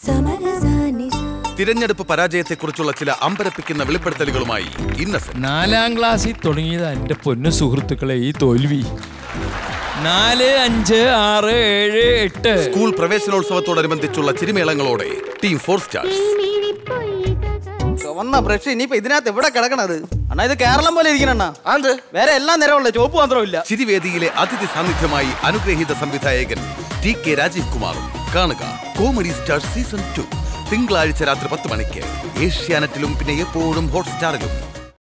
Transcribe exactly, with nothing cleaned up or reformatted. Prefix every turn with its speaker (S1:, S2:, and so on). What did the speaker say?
S1: തിരഞ്ഞെടുപ്പ് പരാജയത്തെക്കുറിച്ചുള്ള ചില അമ്പരപ്പിക്കുന്ന വെളിപ്പെടുത്തലുകളുമായി ഇന്നസെന്റ്.
S2: നാലാം ക്ലാസ്സിൽ തുടങ്ങിയത് എന്റെ പൊന്നു സുഹൃത്തുക്കളെ ഈ തോൽവി. നാല് അഞ്ച് ആറ് ഏഴ് എട്ട്
S1: സ്കൂൾ പ്രവേശനോത്സവത്തോടനുബന്ധിച്ചുള്ള ചിരിമേളങ്ങളോടെ ടീം ഫോർ സ്റ്റാർസ്.
S3: ചുവന്ന ബ്രഷ് ഇനിയിപ്പോ ഇതിനകത്ത് എവിടെ കിടക്കണത് അണ്ണാ? ഇത് കേരളം പോലെ ഇരിക്കണ. വേറെ എല്ലാം നിറമുള്ള ചുവപ്പ് മാത്രമില്ല.
S1: ചിരിവേദിയിലെ അതിഥി സാന്നിധ്യമായി അനുഗ്രഹീത സംവിധായകൻ ടി കെ രാജീവ് കുമാറും. കാണുക കോമഡി സ്റ്റാർ സീസൺ ടു തിങ്കളാഴ്ച രാത്രി പത്ത് മണിക്ക് ഏഷ്യാനെറ്റിലും പിന്നെ എപ്പോഴും ഹോട്ട്സ്റ്റാറിലും.